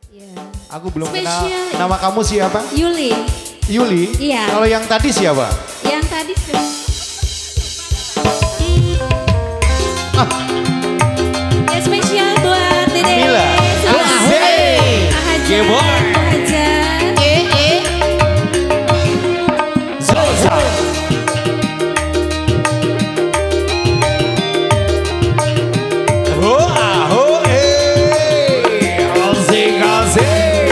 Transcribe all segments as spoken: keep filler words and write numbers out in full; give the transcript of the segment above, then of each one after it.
Iya. Aku belum Spesial. kenal. Nama kamu siapa? Yuli. Yuli? Iya. Kalau yang tadi siapa? Yang tadi sudah. Ah. Ya spesial buat Dede. Mila. Asik. Gebo. Aja. Eh eh. Zoza. Oh ah oh eh. Asik asik.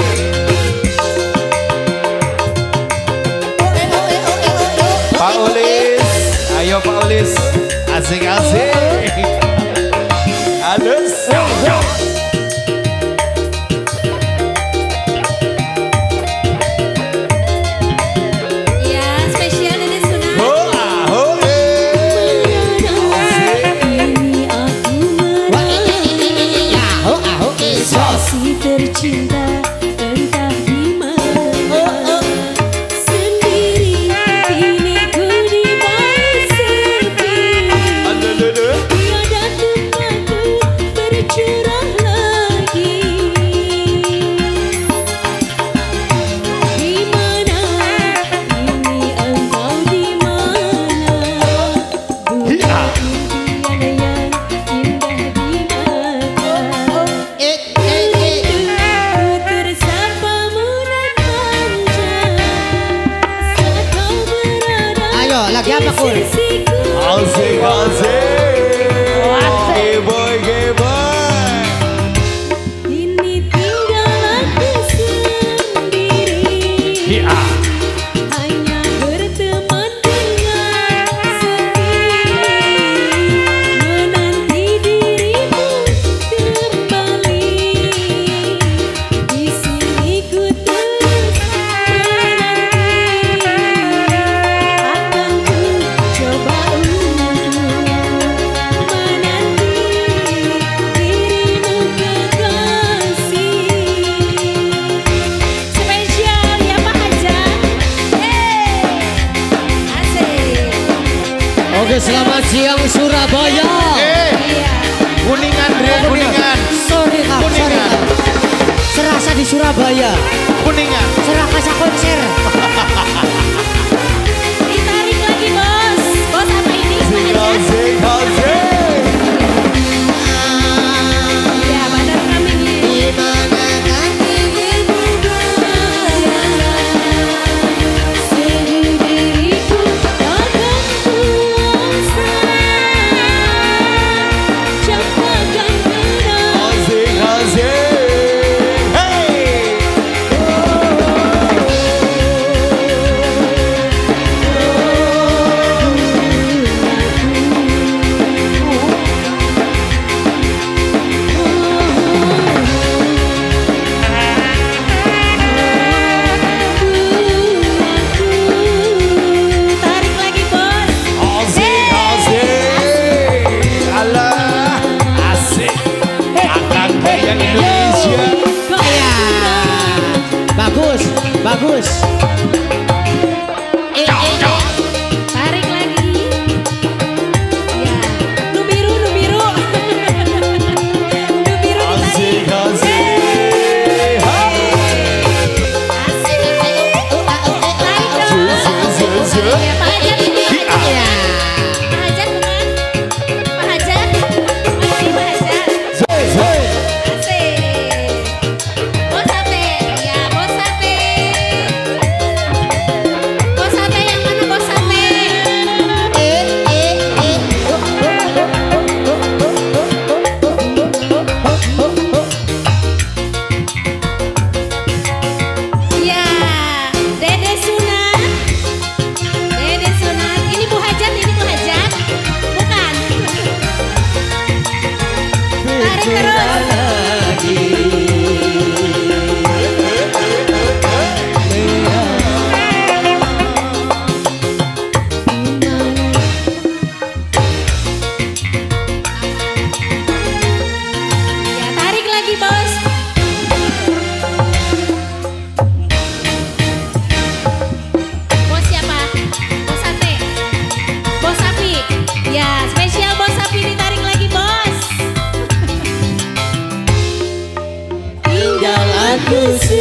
Pak Ulis, ayo Pak Ulis, asik-asik. Halus. Ya spesial Dede Sunan. Oh, ah, oh, eh. Masih tercinta entah di mana sendiri kini ku di bawah sepi tiada tempatku bercurah lagi di mana kini engkau di mana bukan impian yang indah di mata. Ayo, lagi apa Kur? Asik, asik. Gay boy, gay boy. Ini tinggal aku sendiri, Ya. hanya berteman dengan sepi, menanti dirimu kembali. Di sini ku terus menanti, akan ku coba untuk menanti dirimu kekasih. Spesial ya Pak Haja. Hey, asik. Oke, selamat siang Surabaya. Eh, Iya. Kuningan, Dre, Kuningan. Sorry kak, sorry Kuningan. kak. Serasa di Surabaya. Kuningan. Serasa konser. Ditarik lagi bos. Bos apa ini Pak Asik, Haja? asik, asik. Ya benar kami ini. Sendiriku takkan kuasa campakkan kenal. Asik, asik. Hey. Tarik lagi bos. Asik, asik. Alah, asik. Akan bayang Indonesia. Ya. Bagus, bagus. Tarik lagi. Ya, nu biru, nu biru. Nu biru Asik, ditarik. asik. Hai. Asik. Tarik dong. Zul, zul, zul. Ya, Pak Hajar ini. Ya. Pak Hajar bukan? Pak Hajar. Masih Pak Hajar. Zul, zul. Asik. Bos sate. Ya, bos sate. Aku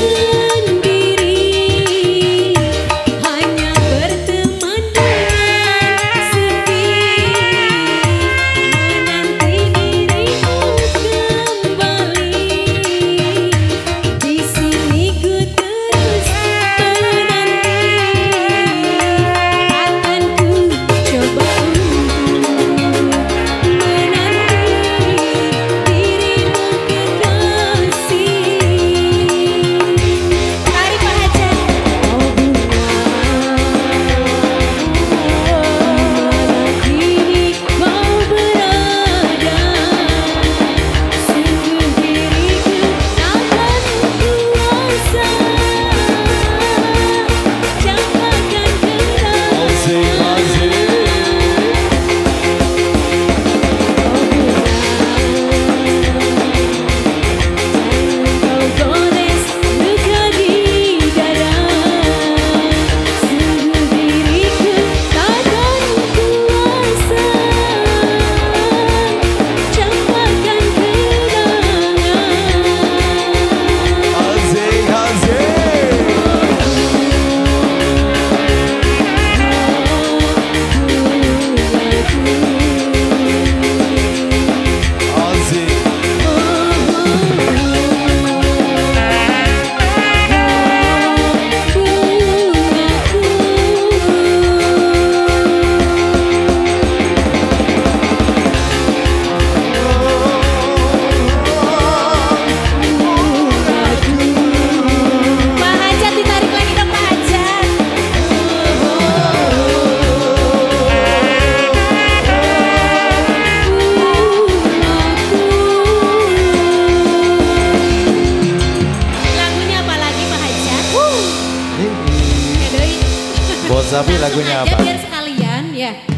sendiri hanya berteman dengan sepi, menanti dirimu kembali. Di sini ku terus menanti, akan ku coba menanti dirimu kekasih. Mari Pak Hajat. Oh bunga, kini kau berada, sungguh diriku takkan kuasa campakkan kenangan. Asik, asik. Kau gores luka di dada, sungguh diriku takkan kuasa campakkan kenangan. Asik, asik. Asik. Pak Hajat ditarik lagi dong Pak Hajat. Lagunya apa lagi Pak Hajat? Ya doi. Buat Sapi lagunya Langsung aja apa? biar sekalian ya.